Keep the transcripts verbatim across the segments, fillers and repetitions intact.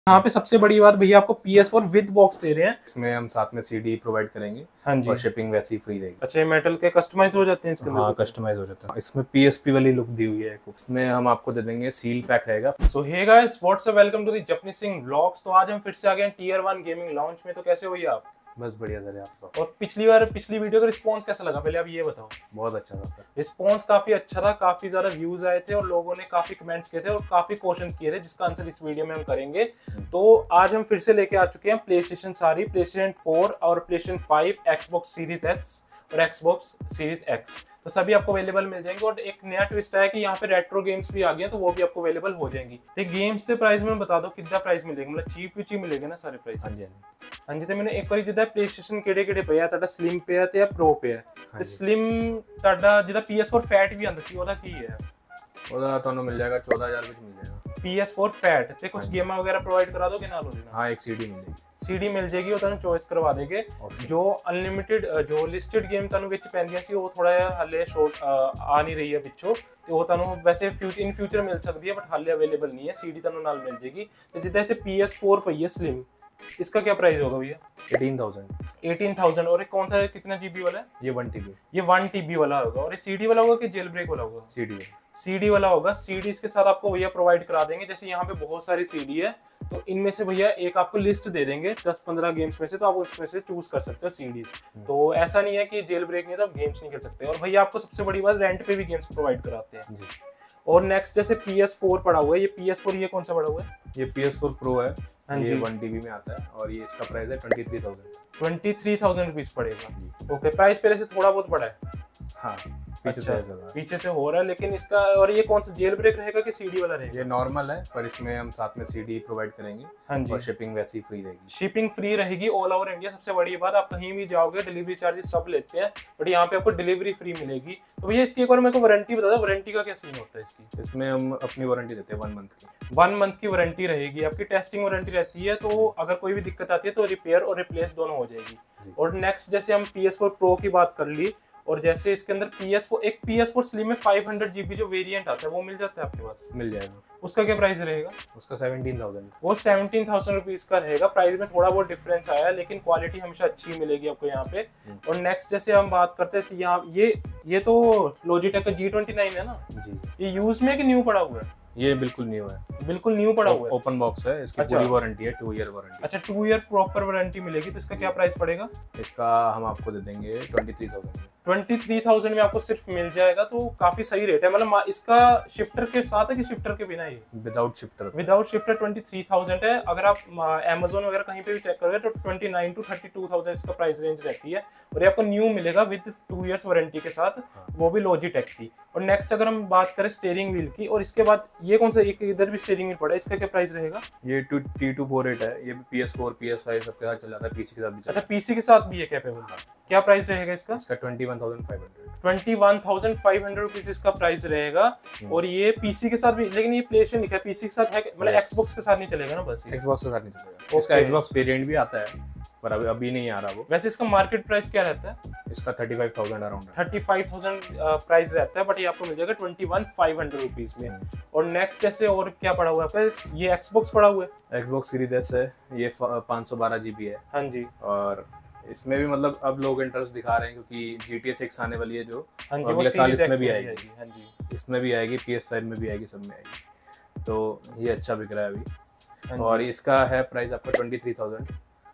यहाँ पे सबसे बड़ी बात भैया आपको P S four with box दे रहे हैं। इसमें हम साथ में सीडी प्रोवाइड करेंगे। हाँ जी। और शिपिंग वैसी फ्री रहेगी। अच्छा, ये मेटल के कस्टमाइज हो जाते हैं इसके अंदर? हाँ, कस्टमाइज हो जाता है। इसमें पीएसपी वाली लुक दी हुई है। इसमें हम आपको दे देंगे सील पैक रहेगा। So hey guys, what's up, welcome to the Japni Singh vlogs. तो आज हम फिर से आ गए हैं टीयर वन गेमिंग लॉन्च में। तो कैसे हो भैया आप? बस बढ़िया सर, आप तो। और पिछली बार पिछली वीडियो का रिस्पांस कैसा लगा, पहले आप ये बताओ। बहुत अच्छा था सर। रिस्पांस काफी अच्छा था, काफी ज्यादा व्यूज आए थे और लोगों ने काफी कमेंट्स किए थे और काफी क्वेश्चन किए थे, जिसका आंसर इस वीडियो में हम करेंगे। तो आज हम फिर से लेके आ चुके हैं प्ले स्टेशन सारी, प्ले स्टेशन फोर और PlayStation five, Xbox series S और एक्सबॉक्स सीरीज एक्स, तो सभी आपको अवेलेबल मिल जाएंगे। और एक नया ट्विस्ट है कि यहाँ पे रेट्रो गेम्स भी आ गए हैं, तो वो भी आपको अवेलेबल हो जाएंगी। तो गेम्स के प्राइस में बता दो कितना प्राइस मिलेगा, मतलब चीप भी चीप मिलेगा ना सारे प्राइस? हाँ जी हाँ जी। तो मैंने एक बार जिदा प्ले स्टेशन केड़े केड़े पे है, ਤੁਹਾਡਾ स्लिम पे है या प्रो पे है? तो स्लिम ਤੁਹਾਡਾ जिदा पी एस फोर फैट भी आंदा सी, ਉਹਦਾ ਕੀ ਹੈ? ਉਹਦਾ ਤੁਹਾਨੂੰ मिल जाएगा चौदह हजार ਵਿੱਚ मिल जाएगा। पी एस फोर फैट ਤੇ कुछ गेम वगैरह प्रोवाइड करा दोगे ਨਾਲ ਉਹਦੇ ਨਾਲ? हाँ, एक सीडी मिलेगी। सीडी मिल जाएगी, ਉਹ ਤੁਹਾਨੂੰ ਚੋਇਸ ਕਰਵਾ ਦੇਗੇ। ਜੋ ਅਨਲਿਮਿਟਿਡ ਜੋ ਲਿਸਟਡ ਗੇਮ ਤੁਹਾਨੂੰ ਵਿੱਚ ਪੈਂਦੀਆਂ ਸੀ, ਉਹ ਥੋੜਾ ਜਿਹਾ ਹੱਲੇ ਸ਼ੋਰਟ ਆ ਨਹੀਂ ਰਹੀ ਹੈ ਵਿੱਚੋਂ, ਤੇ ਉਹ ਤੁਹਾਨੂੰ ਵੈਸੇ ਫਿਊਚਰ ਇਨ ਫਿਊਚਰ ਮਿਲ ਸਕਦੀ ਹੈ, ਬਟ ਹਾਲੇ ਅਵੇਲੇਬਲ ਨਹੀਂ ਹੈ। ਸੀਡੀ ਤੁਹਾਨੂੰ ਨਾਲ ਮਿਲ ਜਾਏਗੀ। ਤੇ ਜਿੱਦਾਂ ਇੱਥੇ पी एस फोर ਪਈ ਹੈ स्लिम, इसका क्या प्राइस होगा भैया? Eighteen thousand. Eighteen thousand. और एक कौन सा है, कितना जीबी वाला है? ये वन टीबी। ये वन टीबी वाला होगा। और ये सीडी वाला होगा कि जेल ब्रेक वाला होगा? सीडी सीडी वाला होगा। सीडी इसके साथ आपको भैया प्रोवाइड करा देंगे। जैसे यहाँ पे बहुत सारी सीडी है, तो इनमें से भैया एक आपको लिस्ट दे देंगे दस पंद्रह गेम्स में से, तो आप उसमें से चूज कर सकते हो सीडीज। तो ऐसा नहीं है कि जेल ब्रेक नहीं है तो आप गेम्स नहीं खेल सकते। और भैया आपको सबसे बड़ी बात, रेंट पे भी गेम्स प्रोवाइड कराते हैं जी। और नेक्स्ट जैसे पी एस फोर पड़ा हुआ है, ये पी एस फोर ये कौन सा पड़ा हुआ है? ये पी एस फोर प्रो है। हाँ ये जी। वन टीबी में आता है और ये इसका प्राइस है twenty three thousand. Twenty three thousand rupees पड़ेगा। ओके, प्राइस पहले से थोड़ा बहुत बड़ा है। हाँ, पीछे अच्छा, से पीछे से हो रहा है, लेकिन इसका और ये कौन सा जेल ब्रेक रहेगा कि सीडी वाला रहेगा? ये नॉर्मल है, पर इसमें हम साथ में सीडी प्रोवाइड करेंगे। हाँ जी। और शिपिंग वैसी फ्री रहेगी। शिपिंग फ्री रहेगी ऑल ओवर इंडिया। सबसे बड़ी बात, आप कहीं भी जाओगे डिलीवरी चार्जेस सब लेते हैं, बट यहाँ पे आपको डिलीवरी फ्री मिलेगी। तो भैया इसकी एक बार मेरे को वारंटी बता दो, वारंटी का क्या सीन होता है इसकी? इसमें हम अपनी वारंटी देते हैं वन मंथ की। वन मंथ की वारंटी रहेगी आपकी, टेस्टिंग वारंटी रहती है। तो अगर कोई भी दिक्कत आती है तो रिपेयर और रिप्लेस दोनों हो जाएगी। और नेक्स्ट जैसे हम पी एस फोर प्रो की बात कर ली, और जैसे इसके अंदर पी एस फोर एक पी एस फोर स्लिम में फाइव हंड्रेड जीबी जो वेरिएंट आता है, वो मिल जाता है आपके पास? मिल जाएगा। उसका क्या प्राइस रहेगा? उसका सेवनटीन थाउजेंड। वो सेवनटीन थाउजेंड रुपीज का रहेगा। प्राइस में थोड़ा बहुत डिफरेंस आया है, लेकिन क्वालिटी हमेशा अच्छी मिलेगी आपको यहाँ पे। और नेक्स्ट जैसे हम बात करते हैं यहाँ, ये ये तो लॉजिटेक का जी ट्वेंटी नाइन है ना जी? ये यूज में कि न्यू पड़ा हुआ है? ये बिल्कुल न्यू है। बिल्कुल न्यू पड़ा हुआ है। ओपन बॉक्स है। इसकी अच्छा। पूरी वारंटी है, टू ईयर वारंटी। अच्छा, टू ईयर प्रॉपर वारंटी मिलेगी। तो इसका क्या प्राइस पड़ेगा? इसका हम आपको दे देंगे twenty three thousand. Twenty three thousand में आपको सिर्फ मिल जाएगा। तो काफी सही रेट है। मतलब इसका शिफ्टर के साथ है कि शिफ्टर के बिना? ये without shifter. Without shifter twenty three thousand है। अगर आप अमेजोन वगैरह कहीं पे भी चेक करोगे तो twenty nine to thirty two thousand इसका प्राइस रेंज रहती है। और ये आपको न्यू मिलेगा विद टू इयर्स वारंटी के साथ, वो भी लॉजिटेक की। और नेक्स्ट अगर हम बात करें स्टीयरिंग व्हील की, और इसके बाद ये कौन सा, एक इधर भी स्टीयरिंग व्हील पड़ा है, इसका क्या प्राइस रहेगा? ये two T two four eight है। ये भी P S four P S five सबके साथ चल जाता है, पीसी के साथ भी चलता है। अच्छा, पीसी के साथ भी है कैपेबल? क्या प्राइस रहेगा इसका? इसका twenty one thousand five hundred. Twenty one thousand five hundred rupees इसका प्राइस रहेगा। और ये पीसी के साथ भी, लेकिन ये प्ले स्टेशन लिखा है, पीसी के साथ है, मतलब एक्सबॉक्स के साथ नहीं चलेगा ना? बस एक्सबॉक्स के साथ नहीं चलेगा। इसका एक्सबॉक्स वेरिएंट भी आता है, पर अभी अभी नहीं आ रहा वो। वैसे इसका मार्केट प्राइस क्या रहता है? इसका thirty five thousand around thirty five thousand price रहता है, बट ये आपको मिल जाएगा twenty one five hundred rupees में। और नेक्स्ट जैसे और क्या पड़ा हुआ है? ये एक्सबॉक्स पड़ा हुआ है। एक्सबॉक्स सीरीज एस है। ये पाँच सौ बारह जीबी है। हाँ जी। और इसमें भी मतलब अब लोग इंटरेस्ट दिखा रहे हैं, क्योंकि जी टी ए सिक्स आने वाली है जो हाँ जी, अगले साल इसमें भी आएगी। आएगी। हाँ जी, इसमें भी आएगी, पी एस फाइव में भी आएगी, सब में आएगी। तो ये अच्छा बिक रहा है अभी। और इसका है प्राइस आपका ट्वेंटी थ्री थाउजेंड।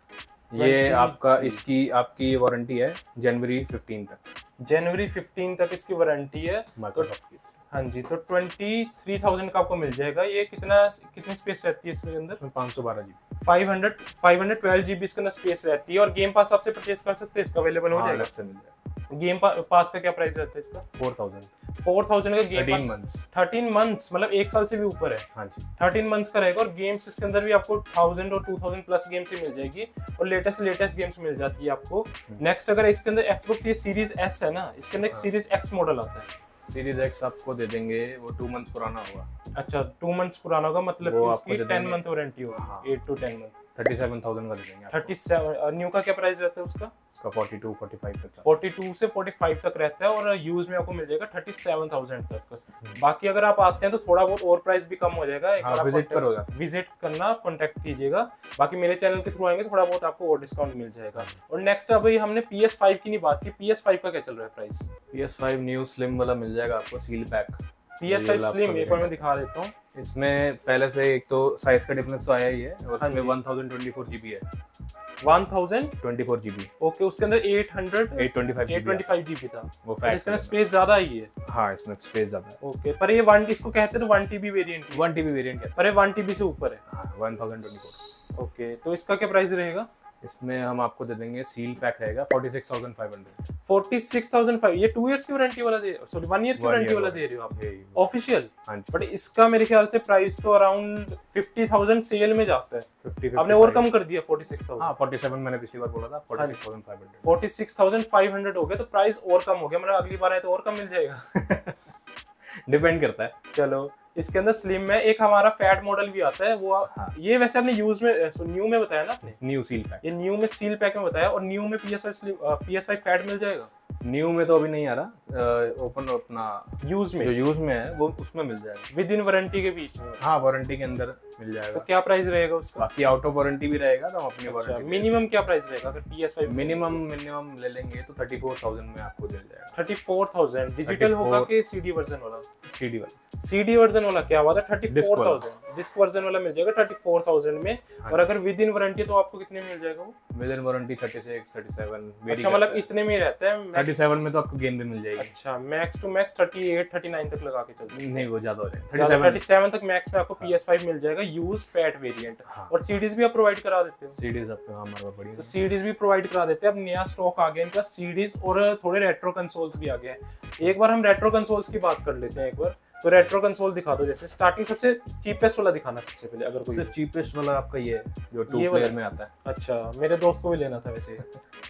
ये आपका इसकी आपकी वारंटी है जनवरी फिफ्टीन तक। जनवरी फिफ्टीन तक इसकी वारंटी है माइक्रोसॉफ्ट की। हाँ जी। तो ट्वेंटी थ्री थाउजेंड का आपको मिल जाएगा। ये कितना कितनी स्पेस रहती है इसके अंदर? पाँच सौ बारह जीबी। Five hundred five hundred twelve GB इसके अंदर स्पेस रहती है। और गेम पास आपसे परचेज कर सकते हैं, इसका अवेलेबल हो जाएगा? से मिल जाएगा। गेम पास का क्या प्राइस रहता है इसका? Four thousand. फोर थाउजेंड का game thirteen months. Thirteen months मतलब एक साल से भी ऊपर है। हाँ जी, थर्टीन मंथ्स का रहेगा। और गेम्स इसके अंदर भी आपको थाउजेंड और टू थाउजेंड प्लस गेम्स ही मिल जाएगी। और लेटेस्ट लेटेस्ट गेम्स मिल जाती है आपको। नेक्स्ट अगर इसके अंदर एक्सबॉक्स ये सीरीज एस है ना, इसके अंदर एक सीरीज एक्स मॉडल आता है। सीरीज एक्स आपको दे देंगे, वो टू मंथ्स पुराना होगा। अच्छा, टू मंथ्स पुराना होगा, मतलब वो कि आपको उसकी दे टेन देंगे। मंथ वारंटी होगी। हाँ। Eight to ten month. Thirty seven thousand का दे देंगे। थर्टी सेवन न्यू का क्या प्राइस रहता है उसका? उसका फोर्टी टू फोर्टी फाइव तक, फोर्टी टू से फोर्टी फाइव तक रहता है और यूज में आपको मिल जाएगा थर्टी सेवन थाउजेंड तक। बाकी अगर आप आते हैं तो थोड़ा बहुत और प्राइस भी कम हो जाएगा। एक बार विजिट करोगे, विजिट करना, कांटेक्ट कीजिएगा। बाकी मेरे चैनल के थ्रू आएंगे थोड़ा बहुत आपको और डिस्काउंट मिल जाएगा। और नेक्स्ट अभी हमने पी एस फाइव की नहीं बात की, पी एस फाइव का क्या चल रहा है price? P S five new slim वाला मिल जाएगा आपको, seal pack P S five slim. एक बार मैं दिखा देता हूँ। इसमें पहले से एक तो साइज का डिफरेंस तो आया ही है और इसमें one thousand twenty four GB है। One thousand twenty four GB. Okay, उसके अंदर eight hundred eight twenty five eight twenty five GB था वो फैक्ट। इसके अंदर स्पेस ज्यादा ही है। हाँ, इसमें स्पेस ज्यादा है। ओके, पर ये वन इसको कहते हैं one TB variant, one TB variant है, पर ये वन टीबी से ऊपर है। हाँ, one thousand twenty four. Okay, तो इसका क्या प्राइस रहेगा? इसमें हम आपको दे देंगे, सील पैक रहेगा forty six thousand five hundred. Forty six thousand five. ये टू इयर्स की वारंटी वाला दे, सॉरी वन ईयर की वारंटी वाला दे रहे हो आप ऑफिशियल? हाँ जी। बट इसका मेरे ख्याल से प्राइस तो अराउंड फिफ्टी थाउजेंड सेल में जाता है। फिफ्टी आपने और कम कर दिया फोर्टी सिक्स थाउजेंड। हाँ, फोर्टी सेवन मैंने पिछली बार बोला था, forty six thousand five hundred. Forty six thousand five hundred हो गया तो प्राइस और कम हो गया, मतलब अगली बार आए तो और कम मिल जाएगा। डिपेंड करता है। चलो, इसके अंदर स्लिम में एक हमारा फैट मॉडल भी आता है वो। हाँ। ये वैसे आपने यूज में न्यू में बताया ना, न्यू सील पैक। ये न्यू में सील पैक में बताया। और न्यू में P S five P S five fat मिल जाएगा? न्यू में तो अभी नहीं आ रहा, ओपन अपना यूज में जो यूज में है वो उसमें मिल जाएगा, विद इन वारंटी के बीच में। हाँ, वारंटी के अंदर मिल जाएगा। तो क्या प्राइस रहेगा उसका? बाकी आउट ऑफ वारंटी भी रहेगा तो हम अपनी वारंटी। मिनिमम क्या प्राइस रहेगा अगर P S five? Minimum minimum ले लेंगे तो थर्टी फोर थाउजेंड में आपको मिल जाएगा। थर्टी फोर थाउजेंड डिजिटल होगा कि सीडी वर्जन वाला? सीडी वाला। सीडी वर्जन वाला क्या हुआ था? Thirty four thousand. Disc version वाला मिल जाएगा थर्टी फोर थाउजेंड में। और अगर विद इन वारंटी तो आपको कितने में मिल जाएगा वो? With in warranty thirty six thirty seven. अच्छा, मतलब इतने में रहता है। थर्टी सेवन में तो आपको गेम भी मिल जाएगी। अच्छा, max to max thirty eight thirty nine तक लगा के चलते हैं? नहीं, वो ज्यादा हो जाएगा। थर्टी सेवन तक मैक्स में आपको पी एस फाइव मिल जाएगा, यूज फैट वेरिएंट। और सीडीज भी आप प्रोवाइड करा देते हो? सीडीज आपको हमारे पास बढ़िया, तो सीडीज भी प्रोवाइड करा देते हैं। अब नया स्टॉक आ गया इनका सीडीज, और थोड़े रेट्रो कंसोल्स भी आ गए हैं। एक बार हम रेट्रो कंसोल्स की बात कर लेते हैं एक बार। तो रेट्रो कंसोल दिखा दो, जैसे स्टार्टिंग सबसे चीपेस्ट वाला दिखाना सबसे पहले। अगर कोई सबसे चीपेस्ट वाला आपका ये है जो टू प्लेयर में आता है। अच्छा, मेरे दोस्त को भी लेना था वैसे।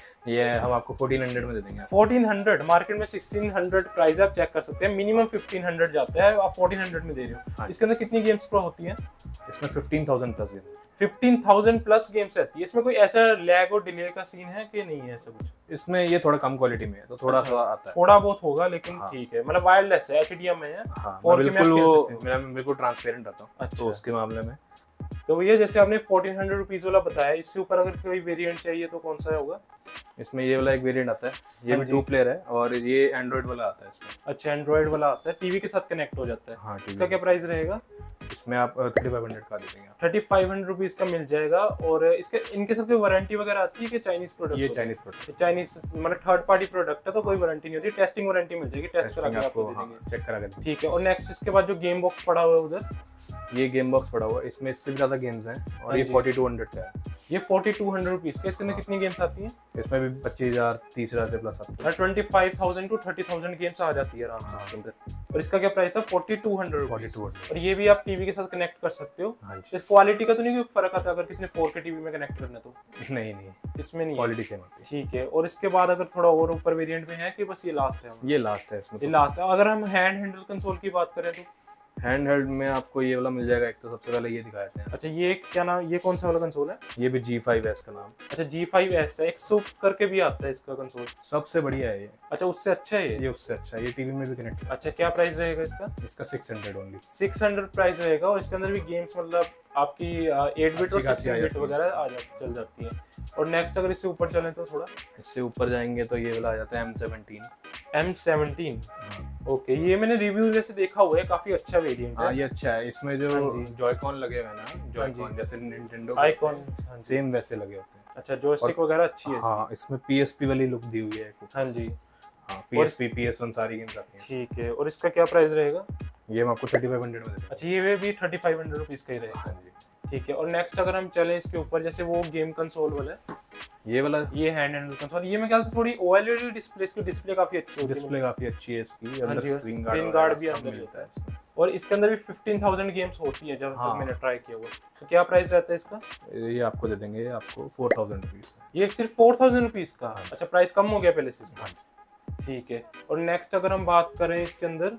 ये हम आपको फोर्टीन हंड्रेड में दे देंगे। Fourteen hundred? मार्केट में सिक्सटीन हंड्रेड प्राइस आप चेक कर सकते हैं, मिनिमम फिफ्टीन हंड्रेड जाता है, आप फोर्टीन हंड्रेड में दे रहे हो। हाँ। इसके अंदर कितनी गेम्स प्रो होती हैं? इसमें fifteen thousand plus game. Fifteen thousand plus games रहती है। इसमें कोई ऐसा लैग और डिले का सीन है कि नहीं है ऐसा कुछ? इसमें ये थोड़ा कम क्वालिटी में है तो थोड़ा सा आता है, थोड़ा बहुत होगा लेकिन ठीक है। मतलब वायरलेस है, एचडीएम में है। फोर के में आप खेल सकते हो। मैं बिल्कुल ट्रांसपेरेंट रहता हूं। अच्छा, तो उसके मामले में तो ये जैसे आपने फोर्टीन हंड्रेड रुपीस वाला बताया, इससे ऊपर अगर कोई वेरिएंट चाहिए तो कौन सा होगा? इसमें ये वाला एक वेरिएंट आता है, ये भी टू प्लेयर है और ये एंड्रॉइड वाला आता है इसमें। अच्छा, एंड्रॉइड वाला आता है, टीवी के साथ कनेक्ट हो जाता है। हाँ, इसका क्या प्राइस रहेगा? इसमें आप थर्टी फाइव हंड्रेड का दे देंगे। थर्टी फाइव हंड्रेड रुपीज का मिल जाएगा। और इसके इनके साथ कोई वारंटी वगैरह आती है कि चाइनीज प्रोडक्ट? ये चाइनीज प्रोडक्ट, चाइनीज मतलब थर्ड पार्टी प्रोडक्ट है तो कोई वारंटी नहीं होती, टेस्टिंग वारंटी मिल जाएगी, टेस्ट करा के आपको दे देंगे, चेक करा के। ठीक है। और नेक्स्ट इसके बाद जो गेम बॉक्स पड़ा हुआ है उधर, ये गेम बॉक्स पड़ा हुआ है, इसमें इससे भी ज्यादा गेम्स हैं और ये फोर्टी टू हंड्रेड का है। ये फोर्टी टू हंड्रेड रुपीज का। इसके अंदर कितनी गेम्स आती हैं? इसमें भी पच्चीस हजार तीस हजार से प्लस आती है। Twenty five thousand to thirty thousand games आ जाती है आराम से इसके अंदर। और इसका क्या प्राइस है? Forty two hundred rupees. और ये भी आप टीवी के साथ कनेक्ट कर सकते हो। इस क्वालिटी का तो नहीं कोई फर्क आता अगर किसी ने फोर के टीवी में कनेक्ट करना तो? नहीं नहीं, इसमें नहीं, क्वालिटी सेम आती है। ठीक है। और इसके बाद अगर थोड़ा और ऊपर वेरिएंट में है कि बस ये लास्ट है? ये लास्ट है इसमें, ये लास्ट है। अगर हम हैंड हैंडल कंसोल की बात करें तो हैंड हेल्ड में आपको ये वाला मिल जाएगा। एक तो सबसे पहले ये दिखाए थे। अच्छा, ये क्या नाम, ये कौन सा वाला कंसोल है? ये भी जी फाइव एस का नाम। अच्छा, जी फाइव एस है, एक सूप करके भी आता है इसका कंसोल। सबसे बढ़िया है ये। अच्छा, उससे अच्छा है ये? ये उससे अच्छा है, ये टीवी में भी कनेक्ट है। अच्छा, क्या प्राइस रहेगा इसका? इसका six hundred only. Six hundred price रहेगा। और इसके अंदर भी गेम्स मतलब आपकी एट बिट और सिक्सटीन बिट वगैरह आ जा चल जाती है। और नेक्स्ट अगर इससे ऊपर चलें तो थोड़ा इससे ऊपर जाएंगे तो ये वाला आ जाता है M seventeen. M seventeen, okay. ये मैंने रिव्यू जैसे देखा हुआ है, काफी अच्छा वेरिएंट है। हाँ, ये अच्छा है। इसमें जो जॉयकॉन लगे हुए हैं ना, जॉयकॉन जैसे निंटेंडो आइकॉन सेम वैसे लगे होते हैं। अच्छा, जॉयस्टिक वगैरह अच्छी है। हाँ, इसमें पीएसपी वाली लुक दी हुई है कुछ। हाँ जी, हाँ, पीएसपी पीएस वन सारी गेम्स आती हैं। ठीक है। और इसका क्या प्राइस रहेगा? ये हम आपको थर्टी फाइव हंड्रेड में देते हैं। अच्छा, ये भी थर्टी फाइव हंड्रेड रुपीज का ही रहेगा। हाँ जी, ठीक है। और नेक्स्ट अगर हम चलें इसके ऊपर, जैसे वो गेम कंसोल वाला है, ये वाला ये हैंड हैंडल कंसोल, ये मैं ख्याल से थोड़ी ओएलईडी डिस्प्ले, इसकी डिस्प्ले काफी अच्छी होती है। डिस्प्ले काफी अच्छी है इसकी, अंदर स्क्रीन गार्ड स्क्रीन गार्ड भी अंदर मिलता है इसमें। और इसके अंदर भी फिफ्टीन थाउजेंड गेम्स होती है जब हाँ। तक मैंने ट्राई किया हुआ। तो क्या प्राइस रहता है इसका? ये आपको दे देंगे आपको फोर थाउजेंड रुपीज। ये सिर्फ फोर थाउजेंड रुपीज का? अच्छा, प्राइस कम हो गया पहले से इसका। ठीक है। और नेक्स्ट अगर हम बात करें इसके अंदर,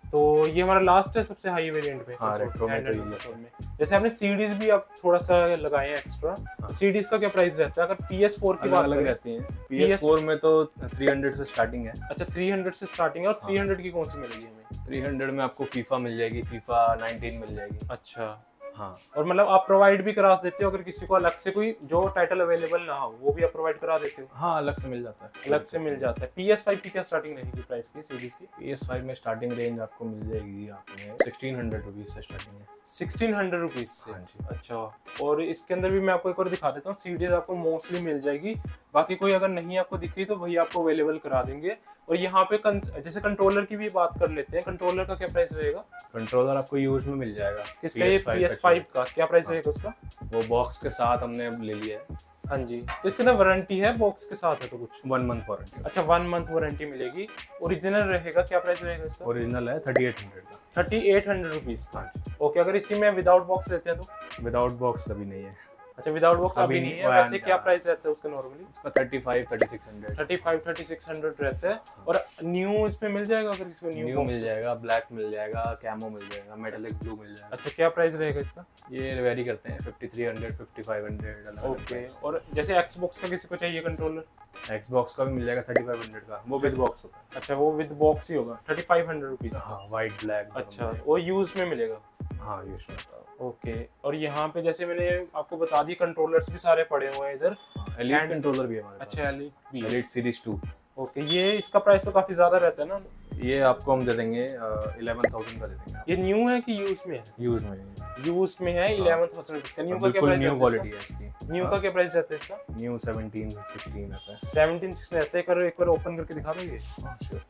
तो ये हमारा लास्ट है सबसे हाई वेरिएंट पे। हाँ, रेट्रो में, में जैसे आपने सीडीज भी आप थोड़ा सा लगाए हैं एक्स्ट्रा, हाँ। सीडीज का क्या प्राइस रहता है अगर पी एस फोर की बात अलग रहती है? पी एस फोर में तो तीन सौ से स्टार्टिंग है। अच्छा, तीन सौ से स्टार्टिंग है। और हाँ। तीन सौ की कौन सी मिलेगी हमें? तीन सौ में आपको फीफा मिल जाएगी, फीफा नाइनटीन मिल जाएगी। अच्छा, हाँ। और मतलब आप प्रोवाइड भी करा देते हो अगर किसी को अलग से कोई जो टाइटल अवेलेबल ना हो वो भी आप प्रोवाइड करा देते हो? हाँ, अलग से मिल जाता है। अलग से मिल जाता है। पी एस फाइव की क्या स्टार्टिंग रहेगी प्राइस की सीरीज की? पी एस फाइव में स्टार्टिंग रेंज आपको मिल जाएगी आपने सिक्सटीन हंड्रेड रुपीज से स्टार्टिंग है। सिक्सटीन हंड्रेड रुपीज से? हाँ जी। अच्छा, और इसके अंदर भी मैं आपको एक और दिखा देता हूँ, सीडीज आपको मोस्टली मिल जाएगी। बाकी कोई अगर नहीं आपको दिख रही तो भैया आपको अवेलेबल करा देंगे। और यहाँ पे कं... जैसे कंट्रोलर की भी बात कर लेते हैं, कंट्रोलर का क्या प्राइस रहेगा? कंट्रोलर आपको यूज में मिल जाएगा। किसका? ये पी एस फाइव का क्या प्राइस रहेगा उसका? वो बॉक्स के साथ हमने ले लिया है। हाँ जी, तो इसके ना वारंटी है, बॉक्स के साथ है तो कुछ वन मंथ वारंटी। अच्छा, वन मंथ वारंटी मिलेगी। ओरिजिनल रहेगा, क्या प्राइस रहेगा इसका? ओरिजिनल है थर्टी एट हंड्रेड का। थर्टी एट हंड्रेड रुपीज का। ओके, अगर इसी में विदाउट बॉक्स लेते हैं तो? विदाउट बॉक्स कभी नहीं है। अच्छा, विदाउट बॉक्स अभी नहीं है। वैसे क्या प्राइस रहता है उसका नॉर्मली? इसका thirty five thirty six hundred thirty five thirty six hundred रहता है। और न्यू इसमें मिल जाएगा अगर इसको? न्यू, न्यू मिल जाएगा, ब्लैक मिल जाएगा, कैमो मिल जाएगा, मेटालिक ब्लू मिल जाएगा। अच्छा, क्या प्राइस रहेगा इसका? ये वेरी करते हैं, fifty three hundred, fifty five hundred. Okay, और जैसे एक्सबॉक्स का किसी को चाहिए कंट्रोलर? एक्सबॉक्स का भी मिल जाएगा थर्टी फाइव हंड्रेड का, वो विद बॉक्स होता है। अच्छा, वो विद बॉक्स ही होगा थर्टी फाइव हंड्रेड रुपीज? हाँ, वाइट ब्लैक। अच्छा, वो यूज में मिलेगा? हाँ, यूज में होता है। ओके, और यहाँ पे जैसे मैंने आपको बता दी कंट्रोलर्स भी सारे पड़े हुए हैं इधर। एलीट कंट्रोलर भी है हमारे पास। अच्छा, एलीट भी, एलीट सीरीज टू। ओके, ये इसका प्राइस तो काफी ज्यादा रहता है ना? ये आपको हम दे देंगे इलेवन थाउजेंड का दे देंगे। ये न्यू है कि यूज में है? यूज में है। यूज में है इलेवन थाउजेंड रुपीज का। न्यू का क्या प्राइस? न्यू क्वालिटी है इसकी। न्यू का क्या प्राइस रहता है इसका? न्यू सेवनटीन सिक्सटीन रहता है। सेवनटीन सिक्सटीन रहता है। एक बार एक बार ओपन करके दिखा दोगे? हां, श्योर।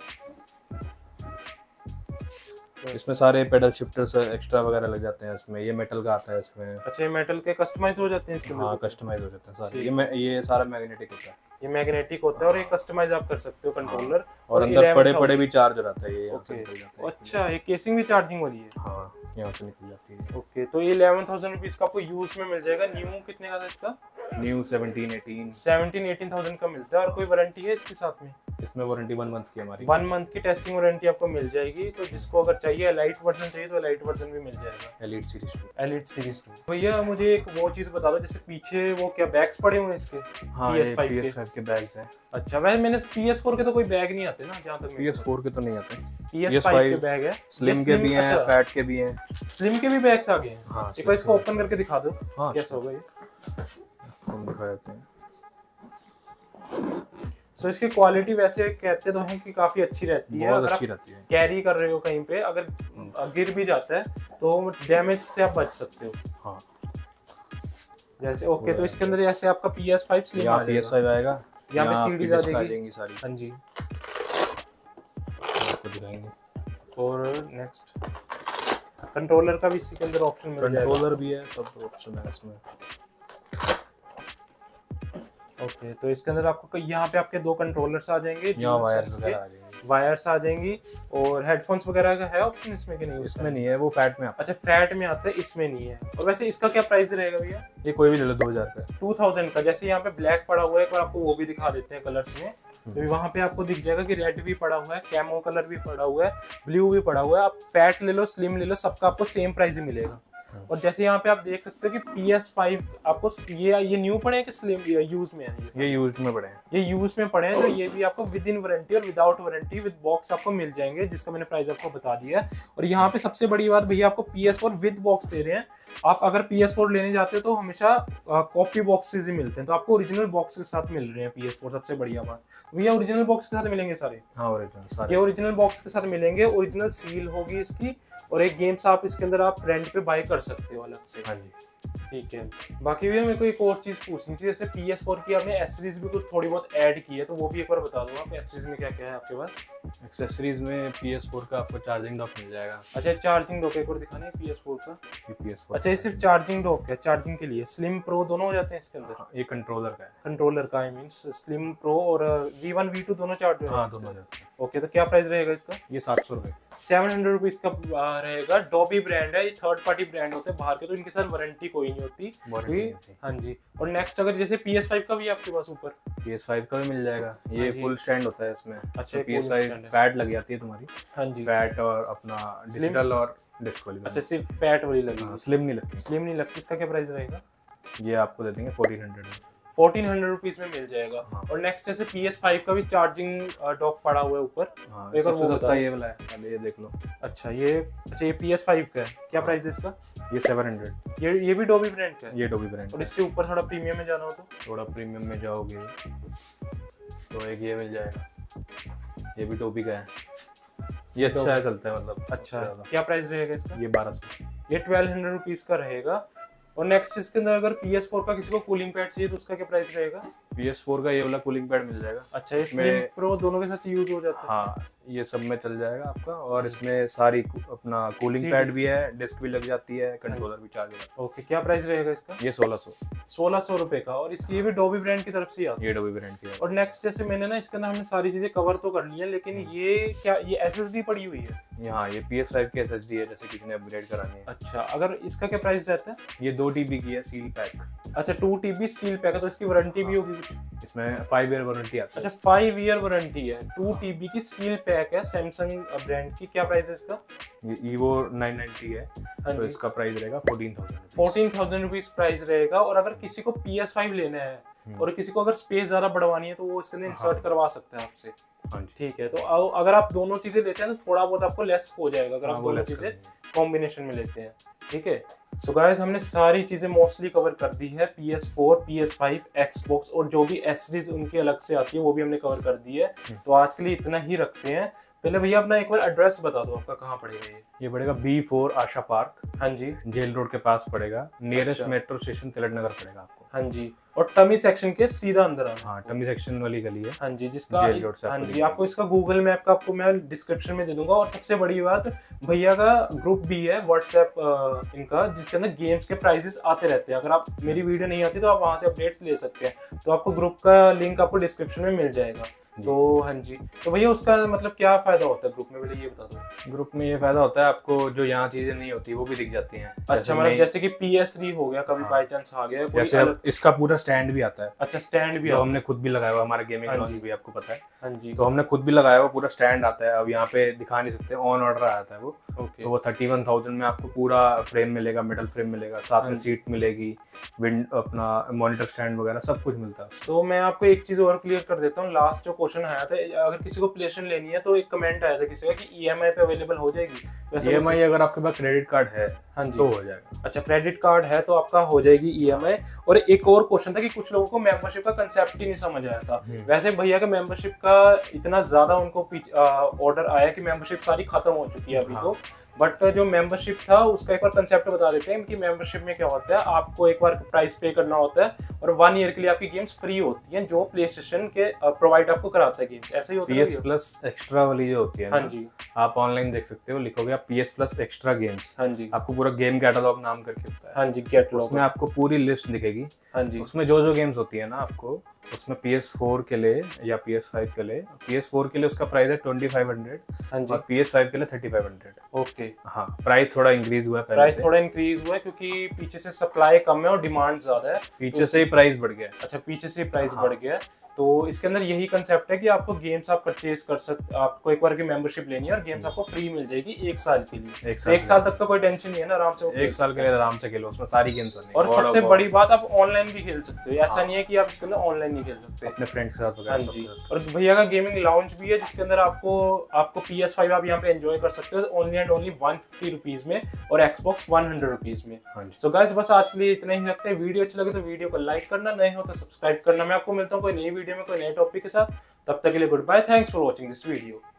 इसमें सारे पेडल शिफ्टर्स एक्स्ट्रा वगैरह लग जाते हैं इसमें। ये मेटल का आता है इसमें। अच्छा, ये मेटल के कस्टमाइज हो जाते हैं इसके अंदर? हाँ, कस्टमाइज हो जाते हैं सारे। ये ये सारा मैग्नेटिक होता है। ये मैग्नेटिक होता है और ये कस्टमाइज आप कर सकते हो कंट्रोलर। और अंदर पड़े पड़े भी चार्ज रहता है। ये यहाँ से निकल जाता है। अच्छा, ये केसिंग भी चार्जिंग वाली है? हाँ, यहाँ से निकल जाती है। ओके, तो ये इलेवन थाउजेंड रुपीज का आपको यूज में मिल जाएगा। न्यू कितने का था इसका? New seventeen eighteen seventeen eighteen thousand का मिलता है। और कोई वारंटी है इसके साथ में? इसमें वारंटी वन मंथ की हमारी। वन मंथ की टेस्टिंग वारंटी आपको मिल जाएगी। तो जिसको अगर चाहिए लाइट वर्जन चाहिए तो लाइट वर्जन भी मिल जाएगा। Elite series two. Elite series two. भैया मुझे एक वो चीज बता दो, जैसे पीछे वो क्या बैग्स पड़े हुए हैं इसके? हाँ, ये पी एस फाइव के बैग्स हैं। अच्छा, वैसे मैंने पी एस फोर के तो कोई बैग नहीं आते ना जहाँ तक? पी एस फोर के तो नहीं आते। पी एस फाइव के बैग है, स्लिम के भी हैं, फैट के भी हैं। स्लिम के भी बैग्स आ गए हैं? हाँ, एक बार इसको ओपन करके दिखा दो। हाँ, कैसा होगा ये? हम दिखा देते हैं। सो so, इसकी क्वालिटी वैसे कहते तो हैं कि काफी अच्छी रहती है। बहुत अच्छी रहती है। कैरी कर रहे हो कहीं पे, अगर गिर भी जाता है तो डैमेज से आप बच सकते हो। हाँ, जैसे ओके, तो इसके अंदर जैसे आपका पी एस फाइव स्लिम आ जाएगा। पी एस फाइव आएगा, यहाँ पे सीडीज आ जाएगी सारी। हाँ जी, आपको दिखाएंगे। और नेक्स्ट कंट्रोलर का भी इसी के अंदर ऑप्शन मिल जाएगा। कंट्रोलर भी है, सब ऑप्शन है इसमें। ओके, तो इसके अंदर आपको यहाँ पे आपके दो कंट्रोलर्स आ जाएंगे, यहाँ वायर्स वगैरह आ जाएंगे। वायर्स आ जाएंगी। और हेडफोन्स वगैरह का है ऑप्शन इसमें कि नहीं? इसमें नहीं है, वो फैट में आता है। अच्छा, फैट में आता है, इसमें नहीं है। और वैसे इसका क्या प्राइस रहेगा भैया? ये कोई भी ले लो, दो हजार का। टू थाउजेंड का। जैसे यहाँ पे ब्लैक पड़ा हुआ है, एक बार आपको वो भी दिखा देते हैं कलर्स में। तो वहाँ पे आपको दिख जाएगा कि रेड भी पड़ा हुआ है, कैमो कलर भी पड़ा हुआ है, ब्लू भी पड़ा हुआ है। आप फैट ले लो, स्लिम ले लो, सबका आपको सेम प्राइस ही मिलेगा। और जैसे यहाँ पे आप देख सकते हो कि पी एस फाइव आपको ये ये न्यू पड़े हैं कि स्लिम यूज में है? ये यूज्ड में पड़े हैं। ये यूज में पड़े हैं, तो ये भी आपको विद इन वारंटी और विदाउट वारंटी विद बॉक्स आपको मिल जाएंगे, जिसका मैंने प्राइस आपको बता दिया है। और यहाँ पे सबसे बड़ी बात भैया, आपको P S four with box दे रहे हैं। आप अगर पी एस फोर लेने जाते हो तो हमेशा कॉपी बॉक्सेस ही मिलते हैं, तो आपको ओरिजिनल बॉक्स के साथ मिल रहे हैं पी एस फोर। सबसे बढ़िया बात भैया, ओरिजिनल बॉक्स के साथ मिलेंगे सारे। हाँ, ओरिजिनल सारे। ये ओरिजिनल बॉक्स के साथ मिलेंगे, ओरिजिनल सील होगी इसकी। और एक गेम्स आप इसके अंदर आप रेंट पे बाय कर सकते हो अलग से। हाँ जी, ठीक है। बाकी भी मेरे को एक और चीज पूछनी थी, जैसे पी एस फोर की आपने एसेसरीज भी कुछ थोड़ी बहुत ऐड की है, तो वो भी एक बार बता दो आप, एसेसरीज में क्या क्या है आपके पास? एक्सेसरीज में पी एस फोर का आपको चार्जिंग डॉक मिल जाएगा। अच्छा, चार्जिंग डॉक एक बार दिखाना है पी एस फोर का। ये पी एस फोर। अच्छा, ये सिर्फ चार्जिंग डॉक है, चार्जिंग के लिए। स्लिम प्रो दोनों हो जाते हैं इसके अंदर? ये कंट्रोलर का है। कंट्रोलर का आई मींस स्लिम प्रो और वी वन वी टू दोनों चार्ज हो हाँ, दोनों जाते हैं। ओके, तो क्या प्राइस रहेगा इसका? ये सात सौ रुपए सेवन हंड्रेड रुपीज का रहेगा। डॉबी ब्रांड है, ये थर्ड पार्टी ब्रांड होते हैं बाहर के, तो इनके साथ वारंटी कोई नहीं होती। वारंटी नहीं होती। हाँ जी। और नेक्स्ट अगर जैसे पी एस फाइव का भी है आपके पास ऊपर? पी एस फाइव का भी मिल जाएगा, ये फुल स्टैंड होता है इसमें। अच्छा, पी एस फाइव फैट लग जाती है तुम्हारी। हाँ जी। फैट और अपना डिजिटल और डिस्क वाली। अच्छा, सिर्फ फैट वाली लगेगी, स्लिम नहीं लगती। स्लिम नहीं लगती। इसका क्या प्राइस रहेगा? ये आपको दे देंगे फोर्टीन हंड्रेड में। फोर्टीन हंड्रेड रुपीज में मिल जाएगा। हाँ। और नेक्स्ट जैसे पी एस फाइव का भी चार्जिंग डॉक पड़ा हुआ है ऊपर। हाँ, एक और वो सस्ता ये वाला है, पहले ये देख लो। अच्छा, ये अच्छा ये पी एस फाइव का है, क्या प्राइस है इसका? ये सेवन हंड्रेड। ये ये भी डोबी ब्रांड का है? ये डोबी ब्रांड। और इससे ऊपर थोड़ा प्रीमियम में जाना हो तो? थोड़ा प्रीमियम में जाओगे तो एक ये मिल जाएगा, ये भी डोबी का है। ये अच्छा है, चलता है मतलब। अच्छा, क्या प्राइस रहेगा इसका? ये बारह सौ। ये ट्वेल्व हंड्रेड रुपीज का रहेगा। और नेक्स्ट इसके अंदर अगर पी एस फोर का किसी को कूलिंग पैड चाहिए तो उसका क्या प्राइस रहेगा? पी एस फोर का ये वाला कूलिंग पैड मिल जाएगा। अच्छा, इसमें प्रो दोनों के साथ यूज हो जाता है? हाँ, ये सब में चल जाएगा आपका। और इसमें सारी अपना कूलिंग पैड भी है, डिस्क भी लग जाती है, कंट्रोलर भी चार्ज हो जाता है। ओके, क्या प्राइस रहेगा इसका? ये सोलह सौ। सोलह सौ रुपए का। और इसकी ये भी डोबी ब्रांड की तरफ से आता है? ये डोबी ब्रांड की है। और नेक्स्ट जैसे मैंने ना इसके अंदर हमने सारी चीजें कवर तो कर ली है, लेकिन ये क्या ये एस एस डी पड़ी हुई है? यहाँ ये पी एस फाइव की एस एस डी है, जैसे किसी ने अपग्रेड करानी है। अच्छा, अगर इसका क्या प्राइस रहता है? ये दो टीबी की है, सील पैक। अच्छा, टू टीबी सील पैक है, तो इसकी वारंटी भी होगी कुछ? इसमें फाइव ईयर वारंटी आती है। अच्छा, फाइव ईयर वारंटी है, टू टीबी की सील पैक है, सैमसंग ब्रांड की। क्या प्राइस है इसका? ये ईवो नाइन नाइंटी है, तो इसका प्राइस रहेगा fourteen thousand. Fourteen thousand rupees price रहेगा। और अगर किसी को पी एस फाइव लेना है और किसी को अगर स्पेस ज्यादा बढ़वानी है तो वो इसके अंदर इंसर्ट करवा सकता है आपसे। हाँ जी। ठीक है, तो अगर आप दोनों चीजें लेते हैं तो थोड़ा बहुत आपको लेस हो जाएगा अगर आप दोनों चीजें कॉम्बिनेशन में लेते हैं। ठीक है, सो गाइस हमने सारी चीजें मोस्टली कवर कर दी है। P S four, P S five, Xbox और जो भी एसरीज उनकी अलग से आती है वो भी हमने कवर कर दी है। तो आज के लिए इतना ही रखते हैं। पहले भैया अपना एक बार एड्रेस बता दो, आपका कहाँ पड़ेगा ये? ये पड़ेगा बी फोर आशा पार्क। हाँ जी। जेल रोड के पास पड़ेगा। Nearest metro station Tilak Nagar पड़ेगा आपको। हाँ जी। और टमी सेक्शन के सीधा अंदर आना। हाँ, टमी सेक्शन वाली गली है। हाँ जी, जिसका जेल रोड से हाँ जी, आपको इसका गूगल मैप का आपको मैं डिस्क्रिप्शन में दे दूंगा। और सबसे बड़ी बात, भैया का ग्रुप भी है व्हाट्सएप इनका, जिसके अंदर गेम्स के प्राइसेस आते रहते हैं। अगर आप मेरी वीडियो नहीं आती तो आप वहां से अपडेट ले सकते हैं। तो आपको ग्रुप का लिंक आपको डिस्क्रिप्शन में मिल जाएगा। तो हाँ जी, तो भैया उसका मतलब क्या फायदा होता है ग्रुप में, पहले ये बता दो। ग्रुप में ये फायदा होता है आपको, जो यहाँ चीजें नहीं होती वो भी दिख जाती हैं। अच्छा, मतलब जैसे कि पी एस थ्री हो गया, कभी बाय चांस आ गया कोई जैसे अलग... इसका पूरा स्टैंड भी आता है। अच्छा, स्टैंड भी तो हमने खुद भी लगाया हुआ, हमारे गेमिंग लॉन्च भी आपको पता है। हाँ जी। तो हमने खुद भी लगाया हुआ, पूरा स्टैंड आता है। अब यहाँ पे दिखा नहीं सकते, ऑन ऑर्डर आता है वो। ओके। तो वो थर्टी वन थाउजेंड में आपको पूरा फ्रेम मिलेगा, मेटल फ्रेम मिलेगा, साथ में सीट मिलेगी, विंड अपना मॉनिटर स्टैंड वगैरह सब कुछ मिलता है। तो मैं आपको एक चीज और क्लियर कर देता हूँ। लास्ट जो क्वेश्चन आया था, अगर किसी को प्लेस्टेशन लेनी है तो एक कमेंट आया था किसी का कि ईएमआई पे अवेलेबल हो जाएगी। ईएमआई अगर आपके पास क्रेडिट कार्ड है हाँ जी तो हो जाएगा। अच्छा, क्रेडिट कार्ड है तो आपका हो जाएगी ईएमआई। और एक और क्वेश्चन था कि कुछ लोगों को मेंबरशिप का कंसेप्ट ही नहीं समझ आया था। वैसे भैया का मेंबरशिप का इतना ज्यादा उनको ऑर्डर आया कि मेंबरशिप सारी खत्म हो चुकी है अभी। हाँ। तो बट जो मेंबरशिप था उसका एक बार कंसेप्ट बता देते हैं कि मेंबरशिप में क्या होता है। आपको एक बार प्राइस पे करना होता है और वन ईयर के लिए आपकी गेम्स फ्री होती हैं, जो प्ले स्टेशन के प्रोवाइड आपको कराता है गेम्स। ऐसे ही होता है। पीएस प्लस एक्स्ट्रा वाली जो होती है, हाँ जी, आप ऑनलाइन देख सकते हो, लिखोगे आप पीएस प्लस एक्स्ट्रा गेम्स। हाँ जी, आपको पूरा गेम कैटलॉग नाम करके होता है। हाँ जी, कैटलॉग, उसमें आपको पूरी लिस्ट दिखेगी। हाँ जी, उसमें जो जो गेम्स होती है ना, आपको उसमें पी एस फोर के लिए या पी एस फाइव के लिए, पी एस फोर के लिए उसका प्राइस है ट्वेंटी फाइव हंड्रेड। हाँ जी, और पी एस फाइव के लिए थर्टी फाइव हंड्रेड। ओके। हाँ, प्राइस थोड़ा इंक्रीज हुआ है पहले प्राइस से। थोड़ा इंक्रीज हुआ है क्योंकि पीछे से सप्लाई कम है और डिमांड ज्यादा है। पीछे से ही प्राइस बढ़ गया। अच्छा, पीछे से प्राइस बढ़ गया है। तो इसके अंदर यही कंसेप्ट है कि आपको गेम्स आप परचेज कर सकते, आपको एक बार की मेंबरशिप लेनी है और गेम्स आपको फ्री मिल जाएगी एक साल के लिए। एक साल, एक साल तक तो कोई टेंशन नहीं है ना, आराम से एक साल के लिए आराम से खेलो, उसमें सारी गेम्स आने। और सबसे बड़ी बात, आप ऑनलाइन भी खेल सकते हो। ऐसा नहीं है कि आप इसके अंदर ऑनलाइन नहीं खेल सकते अपने फ्रेंड्स के साथ। हाँ जी। और भैया का गेमिंग लाउंज भी है जिसके अंदर आपको आपको पी एस फाइव आप यहाँ पे एंजॉय कर सकते हो only and only one fifty rupees में और एक्सबॉक्स वन हंड्रेड रुपीज में। सो गाइस बस आज के लिए इतना ही रखते हैं। वीडियो अच्छी लगे तो वीडियो को लाइक करना, नए हो तो सब्सक्राइब करना। मैं आपको मिलता हूँ कोई नई वीडियो में कोई नए टॉपिक के साथ। तब तक के लिए good bye, thanks for watching this video.